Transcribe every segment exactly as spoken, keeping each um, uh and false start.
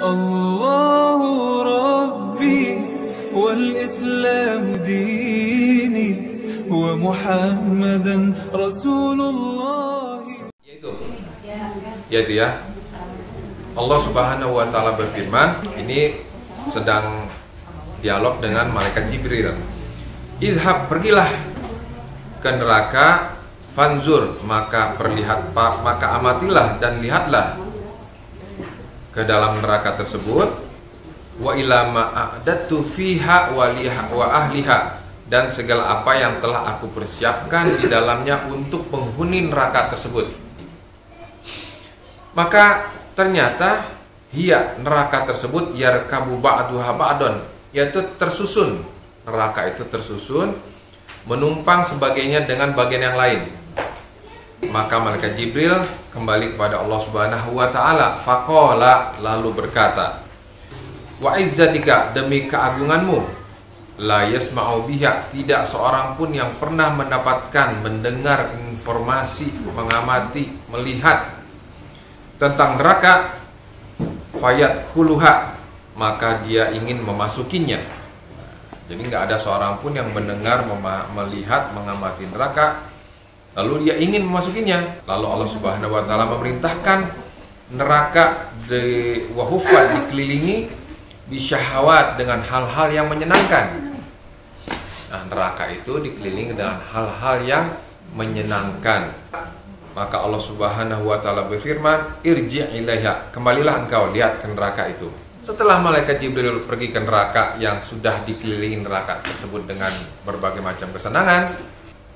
الله ربي والإسلام ديني ومحمدا رسول الله. Yaitu, yaitu ya, Allah Subhanahu Wa Taala berfirman, ini sedang dialog dengan malaikat Jibril. Idhab, pergilah ke neraka, fanzur, maka perlihat, maka amatilah dan lihatlah ke dalam neraka tersebut, wa ila ma a'dadtu fiha wa liha wa ahliha, dan segala apa yang telah aku persiapkan di dalamnya untuk penghuni neraka tersebut. Maka ternyata hiya, neraka tersebut, yarkabu ba'duha ba'don, yaitu tersusun, neraka itu tersusun menumpang sebagainya dengan bagian yang lain. Maka malaikat Jibril kembali kepada Allah Subhanahu wa taala, faqala, lalu berkata, wa izzatika, demi keagunganmu, la yasma'u biha, tidak seorang pun yang pernah mendapatkan, mendengar informasi, mengamati, melihat tentang neraka, fayat huluha, maka dia ingin memasukinya. Jadi nggak ada seorang pun yang mendengar, melihat, mengamati neraka lalu dia ingin memasukinya. Lalu Allah Subhanahu Wa Taala memerintahkan neraka di wahufat, dikelilingi bisyahawat, dengan hal-hal yang menyenangkan. Nah, neraka itu dikelilingi dengan hal-hal yang menyenangkan. Maka Allah Subhanahu Wa Taala berfirman, irji' ilaiha, kembalilah engkau lihat ke neraka itu. Setelah malaikat Jibril pergi ke neraka yang sudah dikelilingi neraka tersebut dengan berbagai macam kesenangan,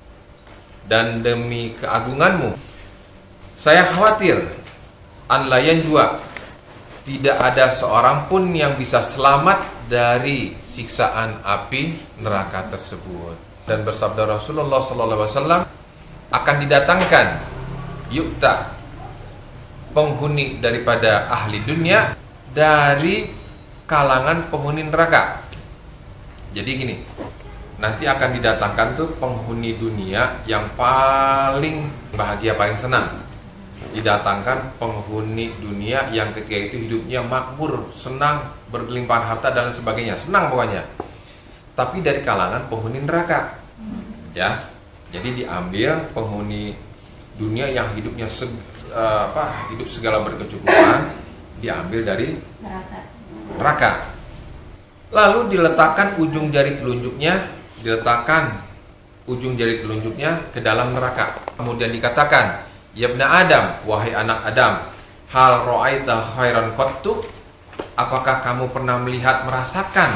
dan demi keagunganmu, saya khawatir an la yanjua, tidak ada seorang pun yang bisa selamat dari siksaan api neraka tersebut. Dan bersabda Rasulullah sallallahu alaihi wasallam, akan didatangkan yukta, penghuni daripada ahli dunia dari kalangan penghuni neraka. Jadi gini, nanti akan didatangkan tuh penghuni dunia yang paling bahagia, paling senang. Didatangkan penghuni dunia yang ketika itu hidupnya makmur, senang, bergelimpahan harta dan sebagainya, senang pokoknya. Tapi dari kalangan penghuni neraka. Ya. Jadi diambil penghuni dunia yang hidupnya seg, uh, apa, hidup segala berkecukupan, diambil dari neraka. neraka. Lalu diletakkan ujung jari telunjuknya diletakkan ujung jari telunjuknya ke dalam neraka. Kemudian dikatakan, ya ibna Adam, wahai anak Adam, hal ra'aita khairan qattu, apakah kamu pernah melihat, merasakan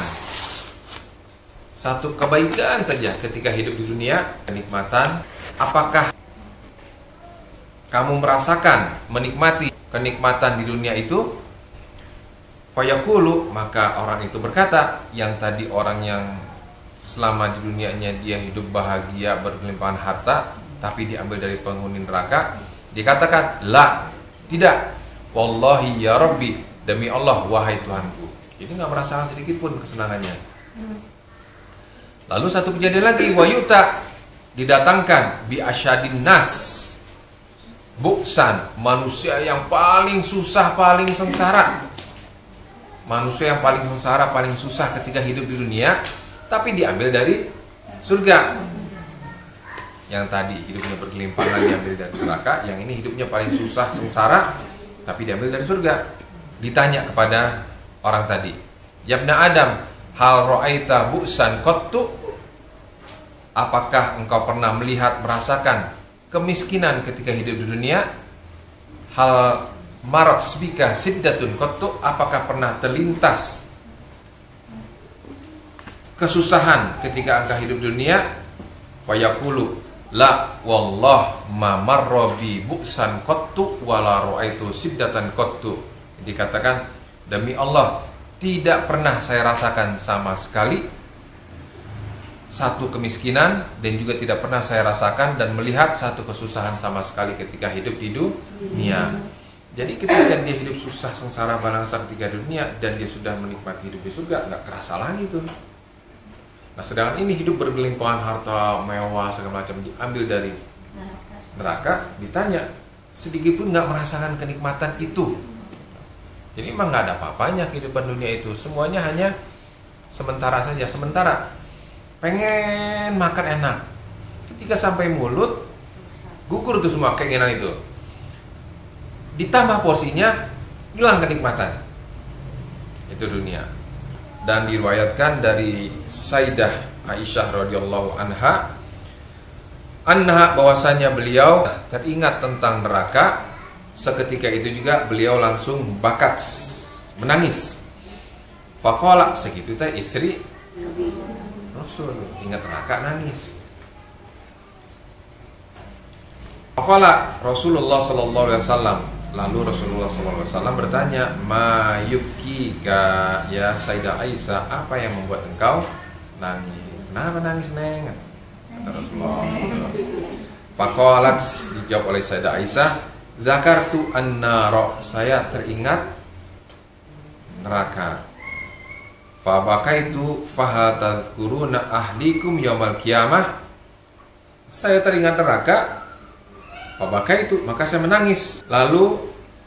satu kebaikan saja ketika hidup di dunia, kenikmatan? Apakah kamu merasakan, menikmati kenikmatan di dunia itu? Fayaqulu, maka orang itu berkata, yang tadi orang yang selama di dunianya dia hidup bahagia, berkelimpahan harta, tapi diambil dari penghuni neraka, dikatakan, la, tidak, wallahi ya Rabbi, demi Allah wahai Tuhanku. Jadi nggak merasakan sedikit pun kesenangannya. Lalu satu kejadian lagi, wayuta, didatangkan bi asyadin nas, buksan, manusia yang paling susah, paling sengsara. Manusia yang paling sengsara, paling susah ketika hidup di dunia, tapi diambil dari surga. Yang tadi hidupnya berkelimpahan diambil dari neraka, yang ini hidupnya paling susah, sengsara, tapi diambil dari surga. Ditanya kepada orang tadi, ya ibna Adam, hal ra'aita bu'san qattu, apakah engkau pernah melihat, merasakan kemiskinan ketika hidup di dunia? Hal marat bika siddatun qattu, apakah pernah terlintas kesusahan ketika engkau hidup di dunia? Fayaqulu, la wallah ma marra bi bu'san qattu wala ra'aitu siddatan qattu. Dikatakan, demi Allah, tidak pernah saya rasakan sama sekali satu kemiskinan, dan juga tidak pernah saya rasakan dan melihat satu kesusahan sama sekali ketika hidup di dunia. Jadi ketika dia hidup susah, sengsara, balangsa ketika di dunia, dan dia sudah menikmati hidup di surga, nggak kerasa lagi tuh. Nah, sedangkan ini hidup bergelimpahan harta mewah segala macam, diambil dari neraka, ditanya sedikit pun nggak merasakan kenikmatan itu. Jadi memang nggak ada apa-apanya kehidupan dunia itu. Semuanya hanya sementara saja. Sementara pengen makan enak, ketika sampai mulut gugur tuh semua keinginan itu. Ditambah porsinya, hilang kenikmatan. Itu dunia. Dan diriwayatkan dari Sayyidah Aisyah radhiyallahu anha, anha bahwasanya beliau teringat tentang neraka. Seketika itu juga beliau langsung bakat menangis. Faqala, segitu teh istri Rasul ingat neraka nangis. Faqala Rasulullah sallallahu alaihi wasallam, lalu Rasulullah sallallahu alaihi wasallam bertanya, "Ma yubkika ya Sayyidah Aisyah, apa yang membuat engkau nangis? Kenapa nangis, Neng?" Kata Rasulullah. Faqalat, dijawab oleh Sayyidah Aisyah, "Zakartu an-nara, saya teringat neraka. Fa bakaitu fa tadhkuruna ahlikum yaumal qiyamah." Saya teringat neraka, fa bakaitu, maka saya menangis. Lalu,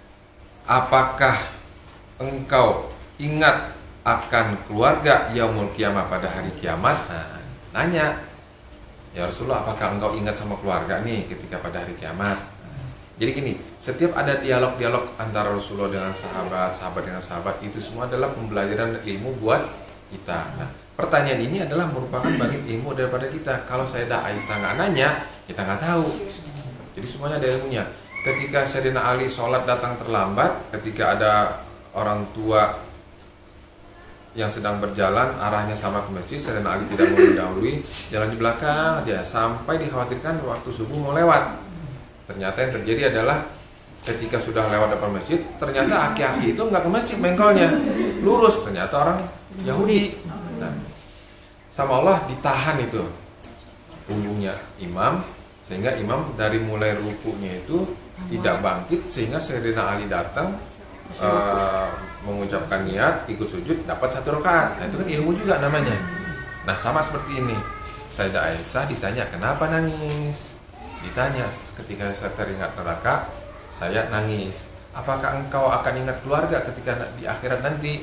apakah engkau ingat akan keluarga yaumul qiyamah pada hari kiamat? Nah, nanya, "Ya Rasulullah, apakah engkau ingat sama keluarga nih ketika pada hari kiamat?" Jadi gini, setiap ada dialog-dialog antara Rasulullah dengan sahabat, sahabat dengan sahabat, itu semua adalah pembelajaran ilmu buat kita. Nah, pertanyaan ini adalah merupakan bagian ilmu daripada kita. Kalau Sayyidah Aisyah nggak nanya, kita nggak tahu. Jadi semuanya ada ilmunya. Ketika Sayyidina Ali sholat datang terlambat, ketika ada orang tua yang sedang berjalan arahnya sama ke masjid, Sayyidina Ali tidak mau mendahului, jalan di belakang aja sampai dikhawatirkan waktu subuh mau lewat. Ternyata yang terjadi adalah ketika sudah lewat depan masjid, ternyata aki-aki itu nggak ke masjid bengkolnya, lurus, ternyata orang Yahudi. Nah, sama Allah ditahan itu punggungnya imam, sehingga imam dari mulai rukunya itu tidak bangkit, sehingga Sayyidina Ali datang uh, mengucapkan niat, ikut sujud, dapat satu rakaat. Nah, itu kan ilmu juga namanya. Nah, sama seperti ini, Sayyidah Aisyah ditanya, "Kenapa nangis?" Ditanya, "Ketika saya teringat neraka, saya nangis. Apakah engkau akan ingat keluarga ketika di akhirat nanti?"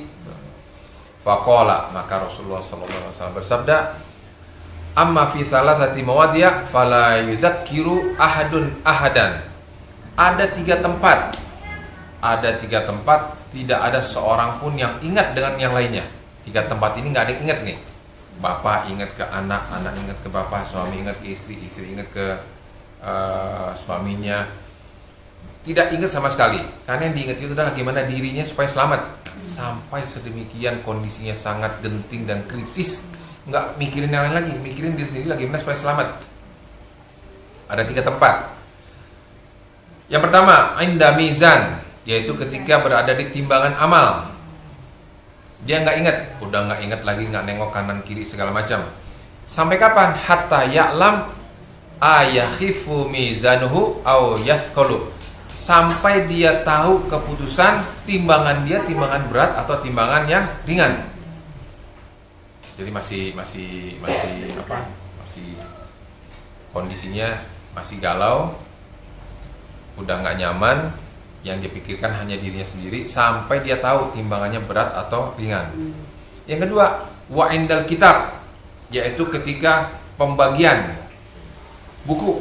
Faqala, maka Rasulullah sallallahu alaihi wasallam bersabda, "Amma fi salasati mawadi'a fala yudzakiru ahadun ahadan." Ada tiga tempat, ada tiga tempat tidak ada seorang pun yang ingat dengan yang lainnya. Tiga tempat ini nggak ada yang ingat nih. Bapak ingat ke anak, anak ingat ke bapak, suami ingat ke istri, istri ingat ke Uh, suaminya, tidak ingat sama sekali. Karena yang diingat itu adalah gimana dirinya supaya selamat. Sampai sedemikian kondisinya sangat genting dan kritis, nggak mikirin yang lain lagi, mikirin diri sendiri lagi gimana supaya selamat. Ada tiga tempat. Yang pertama, inda mizan, yaitu ketika berada di timbangan amal. Dia nggak ingat, udah nggak ingat lagi, nggak nengok kanan kiri segala macam. Sampai kapan? Hatta ya'lam ayakhifu mizanuhu aw yathqalu, sampai dia tahu keputusan timbangan dia timbangan berat atau timbangan yang ringan. Jadi masih masih masih apa? Masih kondisinya masih galau, udah nggak nyaman, yang dipikirkan hanya dirinya sendiri, sampai dia tahu timbangannya berat atau ringan. Yang kedua, wa indal kitab, yaitu ketika pembagian buku,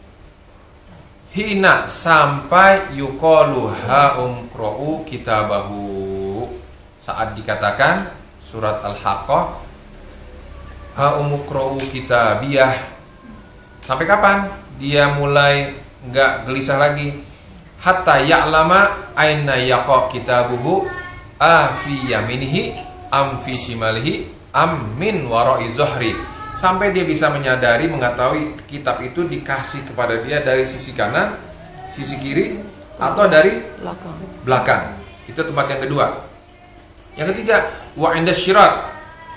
hina sampai yuqalu ha'um qra'u kitabahu, saat dikatakan surat Al-Haqqah ha'um qra'u kitabiyah. Sampai kapan dia mulai enggak gelisah lagi? Hatta ya'lama aina yaqa kitabuhu a fi yaminihi am fi shimalihi am min wara'i zuhri, sampai dia bisa menyadari, mengetahui kitab itu dikasih kepada dia dari sisi kanan, sisi kiri, atau dari belakang. belakang. Itu tempat yang kedua. Yang ketiga, wa inda syirat,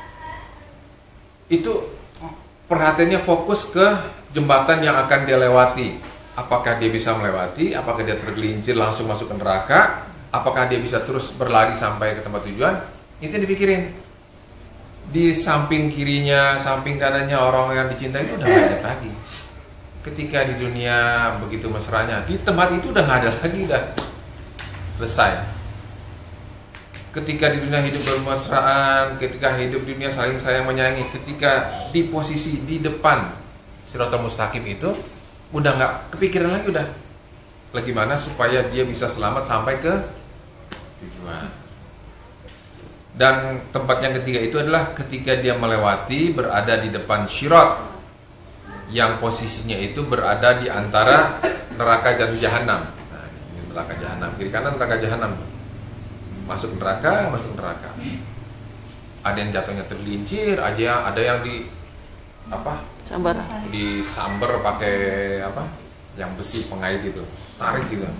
itu perhatiannya fokus ke jembatan yang akan dia lewati. Apakah dia bisa melewati, apakah dia tergelincir langsung masuk ke neraka, apakah dia bisa terus berlari sampai ke tempat tujuan, itu yang dipikirin. Di samping kirinya, samping kanannya orang yang dicintai itu udah gak ada lagi. Ketika di dunia begitu mesranya, di tempat itu udah gak ada lagi, udah selesai. ketika di dunia hidup bermesraan, ketika hidup di dunia saling sayang menyayangi, ketika di posisi di depan Shiratal Mustaqim itu udah nggak kepikiran lagi, udah bagaimana supaya dia bisa selamat sampai ke tujuan. Dan tempat yang ketiga itu adalah ketika dia melewati berada di depan Shirat yang posisinya itu berada di antara neraka dan jahanam. Nah, ini neraka jahanam, kiri kanan neraka jahanam. Masuk neraka, masuk neraka. Ada yang jatuhnya tergelincir, aja ada yang di apa? Sambar. Disamber pakai apa? Yang besi pengait itu, tarik gitu.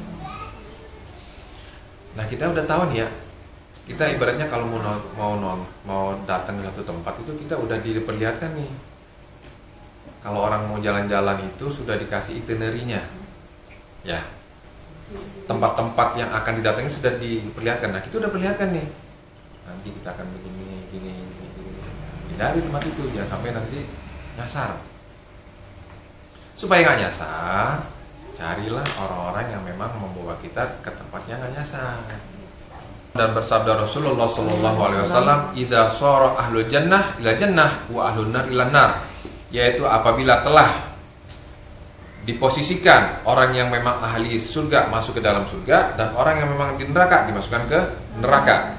Nah, kita udah tahu nih ya. Kita ibaratnya kalau mau non, mau non, mau datang ke satu tempat itu kita udah diperlihatkan nih. Kalau orang mau jalan-jalan itu sudah dikasih itinerary-nya. Ya. Tempat-tempat yang akan didatangi sudah diperlihatkan. Nah, kita udah perlihatkan nih. Nanti kita akan begini, gini, gini, gini. Hindari tempat itu, jangan sampai nanti nyasar. Supaya nggak nyasar, carilah orang-orang yang memang membawa kita ke tempat yang nggak nyasar. Dan bersabda Rasulullah Shallallahu Alaihi Wasallam, "Idza shara ahlul jannah ila jannah wa ahlun nar ila nar." Yaitu apabila telah diposisikan orang yang memang ahli surga masuk ke dalam surga dan orang yang memang di neraka dimasukkan ke neraka.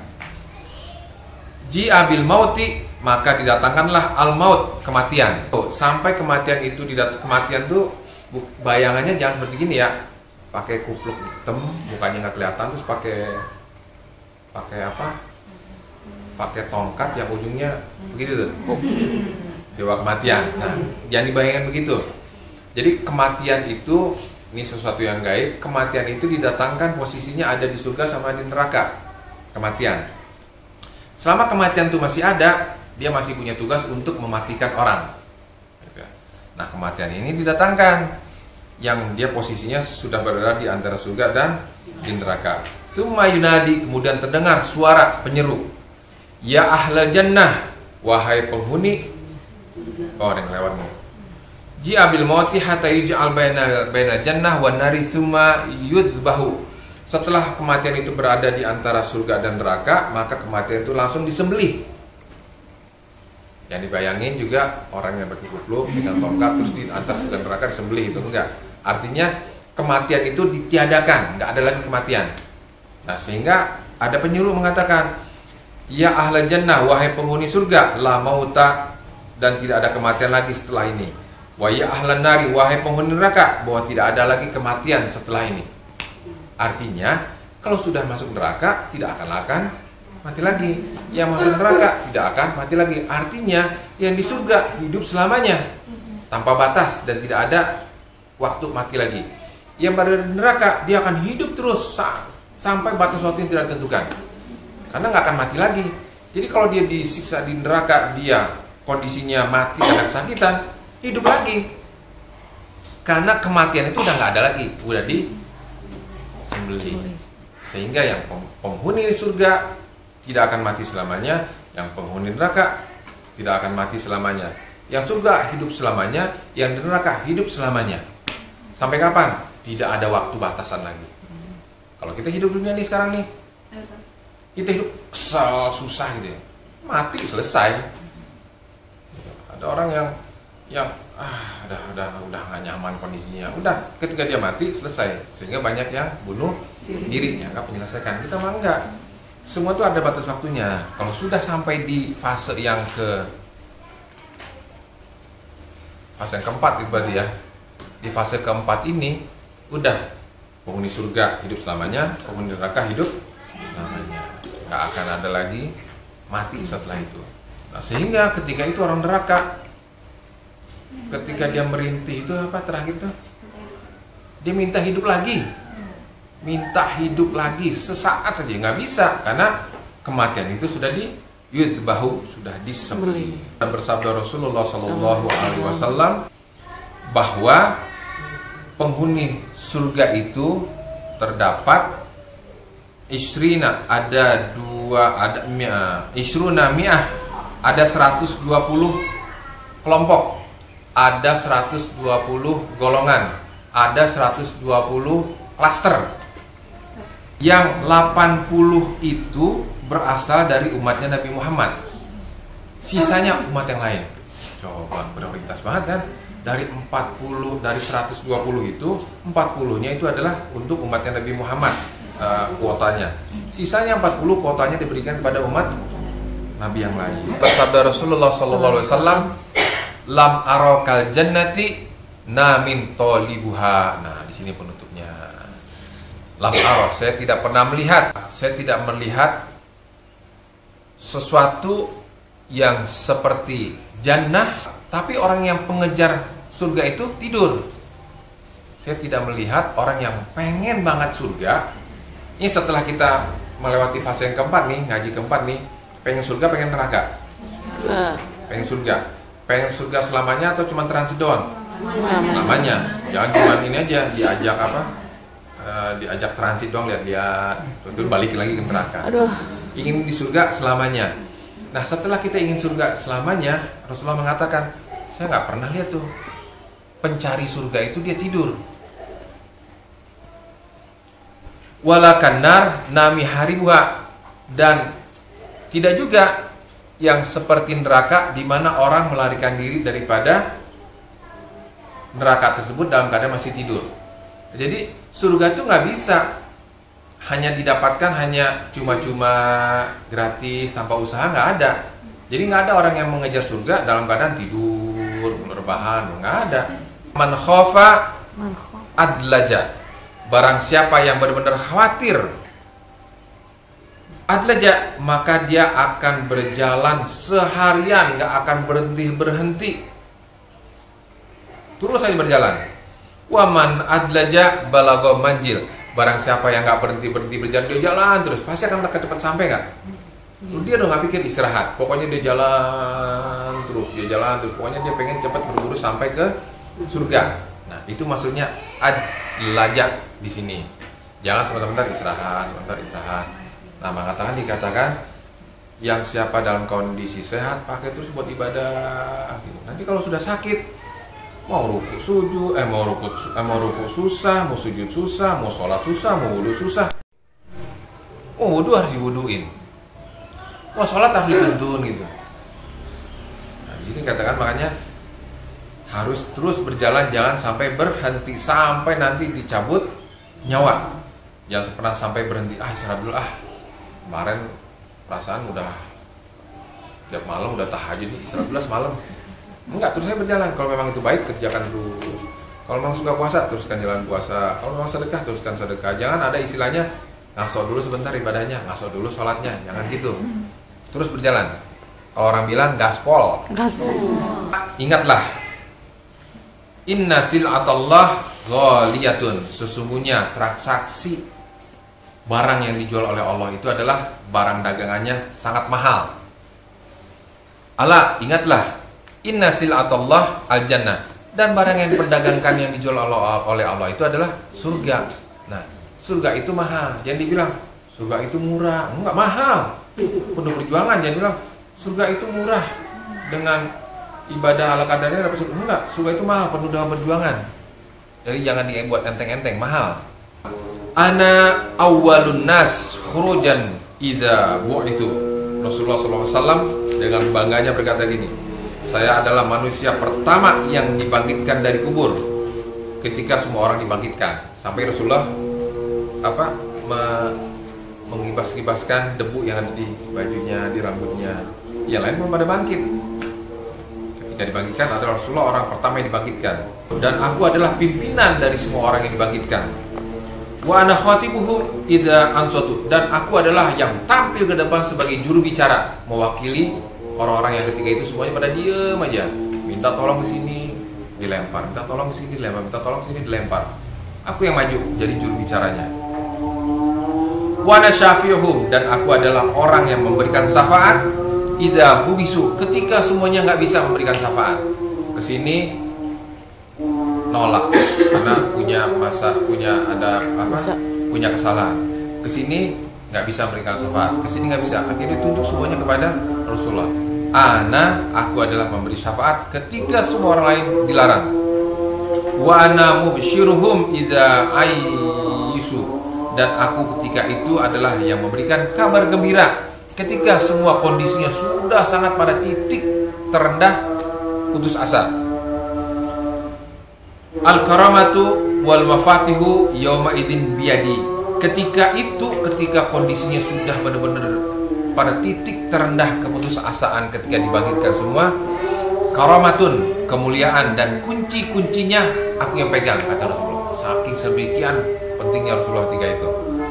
Ji'a bil mauti, maka didatangkanlah al maut, kematian. Tuh, sampai kematian itu didat kematian tuh bayangannya jangan seperti gini ya. Pakai kupluk hitam, mukanya nggak kelihatan, terus pakai pakai apa? Pakai tongkat yang ujungnya begitu tuh. Oh. Dewa kematian. Nah, jangan dibayangkan begitu. Jadi kematian itu ini sesuatu yang gaib. Kematian itu didatangkan posisinya ada di surga sama di neraka. Kematian. Selama kematian itu masih ada, dia masih punya tugas untuk mematikan orang. Nah, kematian ini didatangkan yang dia posisinya sudah berada di antara surga dan di neraka. Tsumma yunadi, kemudian terdengar suara penyeru. Ya ahlal jannah, wahai penghuni. Oh, ada yang lewat nih. Ji'a bil mauti hatta yuj'al baina baina jannah wan nari tsumma yudhbahu. Setelah kematian itu berada di antara surga dan neraka, maka kematian itu langsung disembelih. Yang dibayangin juga orang yang pakai kupluk dengan tongkat terus di antara surga dan neraka disembelih, itu enggak. Artinya kematian itu ditiadakan, enggak ada lagi kematian. Nah, sehingga ada penyuruh mengatakan, "Ya ahla jannah, wahai penghuni surga, la mauta, dan tidak ada kematian lagi setelah ini. Wa ya ahlan nari, wahai penghuni neraka, bahwa tidak ada lagi kematian setelah ini." Artinya, kalau sudah masuk neraka tidak akan akan mati lagi. Yang masuk neraka tidak akan mati lagi. Artinya, yang di surga hidup selamanya tanpa batas dan tidak ada waktu mati lagi. Yang berada di neraka dia akan hidup terus sampai batas waktu yang tidak ditentukan. Karena nggak akan mati lagi. Jadi kalau dia disiksa di neraka, dia kondisinya mati karena kesakitan, hidup lagi. Karena kematian itu udah nggak ada lagi, udah disembelih. Sehingga yang penghuni surga tidak akan mati selamanya, yang penghuni neraka tidak akan mati selamanya. Yang surga hidup selamanya, yang di neraka hidup selamanya. Sampai kapan? Tidak ada waktu batasan lagi. Kalau kita hidup dunia ini sekarang nih, kita hidup kesal, susah gitu ya, mati selesai. Ada orang yang yang ah udah udah udah nggak nyaman kondisinya, udah ketika dia mati selesai. Sehingga banyak yang bunuh diri, nggak menyelesaikan. Kita mah enggak. Semua itu ada batas waktunya. Kalau sudah sampai di fase yang ke fase yang keempat itu berarti ya. Di fase keempat ini udah penghuni surga hidup selamanya, penghuni neraka hidup selamanya. Nggak akan ada lagi mati setelah itu. Nah, sehingga ketika itu orang neraka, ketika dia merintih itu apa terakhir tuh, dia minta hidup lagi, minta hidup lagi sesaat saja, nggak bisa karena kematian itu sudah di yudbahu, sudah disembelih. Dan bersabda Rasulullah Shallallahu Alaihi Wasallam bahwa penghuni surga itu terdapat isrina, ada dua, ada mi'ah, isruna mi'ah, ada seratus dua puluh kelompok, ada seratus dua puluh golongan, ada seratus dua puluh klaster. Yang delapan puluh itu berasal dari umatnya Nabi Muhammad. Sisanya umat yang lain. Coba prioritas banget kan? Dari empat puluh, dari seratus dua puluh itu empat puluh-nya itu adalah untuk umatnya Nabi Muhammad, uh, kuotanya. Sisanya empat puluh kuotanya diberikan kepada umat Nabi yang lain. Sabda Rasulullah sallallahu alaihi wasallam, lam arakal jannati namin tolibuha. Nah, di sini penutupnya. Lam aro, saya tidak pernah melihat, saya tidak melihat sesuatu yang seperti jannah, tapi orang yang pengejar surga itu tidur. Saya tidak melihat orang yang pengen banget surga. Ini setelah kita melewati fase yang keempat nih, ngaji keempat nih, pengen surga, pengen neraka. Pengen surga, pengen surga selamanya atau cuma transit doang? Selamanya. Jangan cuma ini aja diajak apa? Uh, diajak transit doang, lihat-lihat, terus balik lagi ke neraka. Aduh. Ingin di surga selamanya. Nah, setelah kita ingin surga selamanya, Rasulullah mengatakan, saya nggak pernah lihat tuh pencari surga itu dia tidur. Walakan nar nami haribuha, dan tidak juga yang seperti neraka di mana orang melarikan diri daripada neraka tersebut dalam keadaan masih tidur. Jadi surga itu nggak bisa hanya didapatkan hanya cuma-cuma gratis tanpa usaha, nggak ada. Jadi nggak ada orang yang mengejar surga dalam keadaan tidur, rebahan, nggak ada. Man khofa adlaja, barang siapa yang benar-benar khawatir adlaja, maka dia akan berjalan seharian, nggak akan berhenti berhenti, terus saja berjalan. Waman adlaja balago manjil, barang siapa yang nggak berhenti berhenti berjalan, dia jalan terus, pasti akan cepat sampai nggak? Dia udah nggak pikir istirahat, pokoknya dia jalan terus, dia jalan terus, pokoknya dia pengen cepat berburu sampai ke surga. Nah, itu maksudnya adlaja di sini. Jangan sebentar-bentar istirahat, sebentar istirahat. Nah, mengatakan dikatakan yang siapa dalam kondisi sehat pakai terus buat ibadah. Nanti kalau sudah sakit, mau ruku sujud, eh mau ruku, eh, mau ruku susah, mau sujud susah, mau sholat susah, mau wudu susah. Oh, wudu harus diwuduin. Mau sholat harus dituntun gitu. Nah, di sini katakan makanya harus terus berjalan, jangan sampai berhenti, sampai nanti dicabut nyawa. Jangan pernah sampai berhenti. Ah, istirahat dulu ah. Kemarin perasaan udah tiap malam udah tahajud nih, istirahat dulu semalam. Enggak, terus saya berjalan. Kalau memang itu baik, kerjakan terus. Kalau memang suka puasa, teruskan jalan puasa. Kalau memang sedekah, teruskan sedekah. Jangan ada istilahnya ngaso dulu sebentar ibadahnya, ngaso dulu sholatnya. Jangan gitu. Terus berjalan. Kalau orang bilang gaspol. Gaspol. Ingatlah, inna sil'atallah ghaliyatun. Sesungguhnya transaksi barang yang dijual oleh Allah itu adalah barang dagangannya sangat mahal. Ala, ingatlah, inna sil'atallah al-jannah, dan barang yang diperdagangkan yang dijual oleh Allah itu adalah surga. Nah, surga itu mahal. Jangan dibilang surga itu murah. Enggak, mahal. Penuh perjuangan. Jangan bilang surga itu murah dengan ibadah ala kadarnya dapat surga. Enggak, surga itu mahal, penuh dengan perjuangan. Jadi jangan dibuat enteng-enteng, mahal. Ana awwalun nas khurujan idza bu'itsu. Rasulullah sallallahu alaihi wasallam dengan bangganya berkata gini, saya adalah manusia pertama yang dibangkitkan dari kubur ketika semua orang dibangkitkan. Sampai Rasulullah apa me, mengibas-ibaskan debu yang ada di bajunya, di rambutnya. Yang lain belum pada bangkit. Ketika dibangkitkan adalah Rasulullah orang pertama yang dibangkitkan. Dan aku adalah pimpinan dari semua orang yang dibangkitkan. Wa ana khatibuhum idza ansatu, dan aku adalah yang tampil ke depan sebagai juru bicara, mewakili orang-orang yang ketika itu semuanya pada diem aja. Minta tolong ke sini, dilempar. Minta tolong ke sini, dilempar. Minta tolong ke sini, dilempar. Aku yang maju jadi juru bicaranya. Wa ana syafi'uhum, dan aku adalah orang yang memberikan syafaat idza hubisu, ketika semuanya nggak bisa memberikan syafaat. Kesini nolak karena punya masa punya ada apa punya kesalahan. Kesini nggak bisa memberikan syafaat, kesini nggak bisa. Akhirnya tunduk semuanya kepada Rasulullah. Ana, aku adalah memberi syafaat ketika semua orang lain dilarang. Wa ana mubsyiruhum idza aisu, dan aku ketika itu adalah yang memberikan kabar gembira ketika semua kondisinya sudah sangat pada titik terendah, putus asa. Al-karamatu wal mafatihu yauma idzin biyadi. Ketika itu, ketika kondisinya sudah benar-benar pada titik terendah keputusasaan, ketika dibangkitkan semua, karamatun, kemuliaan, dan kunci-kuncinya aku yang pegang, kata Rasulullah. Saking sedemikian pentingnya Rasulullah tiga itu.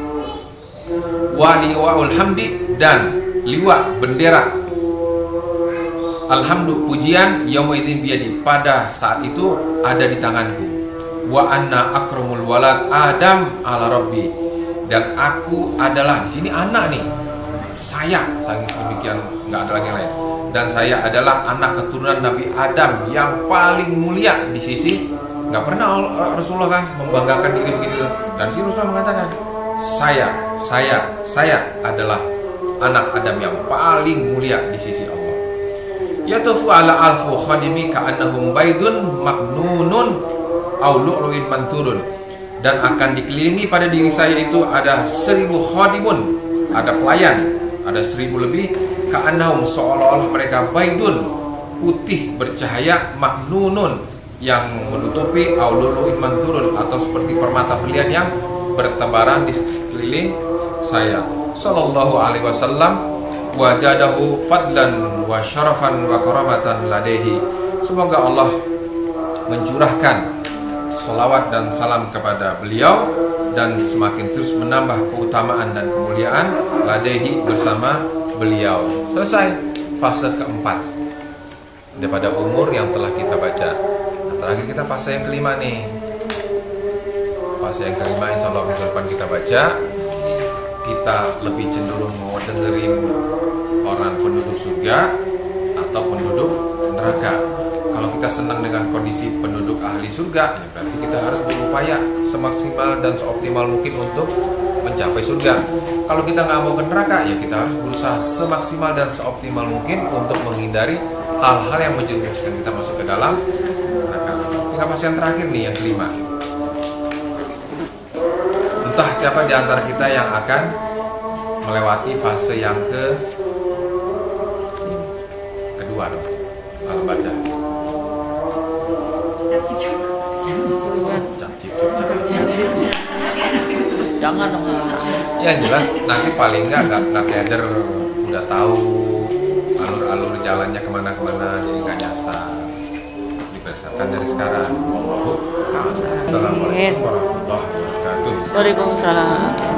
Wa liwa'ul hamdi, dan liwa, bendera alhamdu, pujian, yauma idzin biyadi, pada saat itu ada di tanganku. Wa anna akramul walad Adam ala rabbi, dan aku adalah, di sini anak nih, saya, saking sedemikian, nggak ada lagi yang lain. Dan saya adalah anak keturunan Nabi Adam yang paling mulia di sisi. Nggak pernah Rasulullah kan membanggakan diri begitu. Dan si Rasulullah mengatakan, saya, saya, saya adalah anak Adam yang paling mulia di sisi Allah. Yatufu ala alfu khadimi ka'annahum baidun maknunun aw lu'lu'in manthurun, dan akan dikelilingi pada diri saya itu ada seribu khadimun, ada pelayan, ada seribu lebih, ka'annahum, seolah-olah mereka baidun, putih bercahaya, maknunun, yang menutupi, aw lu'lu'in manthurun, atau seperti permata berlian yang bertebaran di sekeliling saya. Sallallahu alaihi wasallam wajadahu fadlan wa syarafan wa karamatan ladehi. Semoga Allah mencurahkan salawat dan salam kepada beliau dan semakin terus menambah keutamaan dan kemuliaan ladehi, bersama beliau. Selesai fase keempat daripada umur yang telah kita baca. Nah, terakhir kita fase yang kelima nih. Fase yang kelima insya Allah minggu depan kita baca. Kita lebih cenderung mau dengerin orang penduduk surga atau penduduk neraka. Kalau kita senang dengan kondisi penduduk ahli surga, ya berarti kita harus berupaya semaksimal dan seoptimal mungkin untuk mencapai surga. Kalau kita nggak mau ke neraka, ya kita harus berusaha semaksimal dan seoptimal mungkin untuk menghindari hal-hal yang menjerumuskan kita masuk ke dalam neraka. Tinggal fase yang terakhir nih, yang kelima. Entah siapa di antara kita yang akan melewati fase yang ke kedua dong. Kalau baca jangan dong. Ya jelas nanti paling nggak nggak nggak keder, udah tahu alur-alur jalannya kemana-kemana, jadi nggak nyasar. Dipersiapkan dari sekarang. Wallahu ta'ala. Assalamualaikum warahmatullahi wabarakatuh. Waalaikumsalam.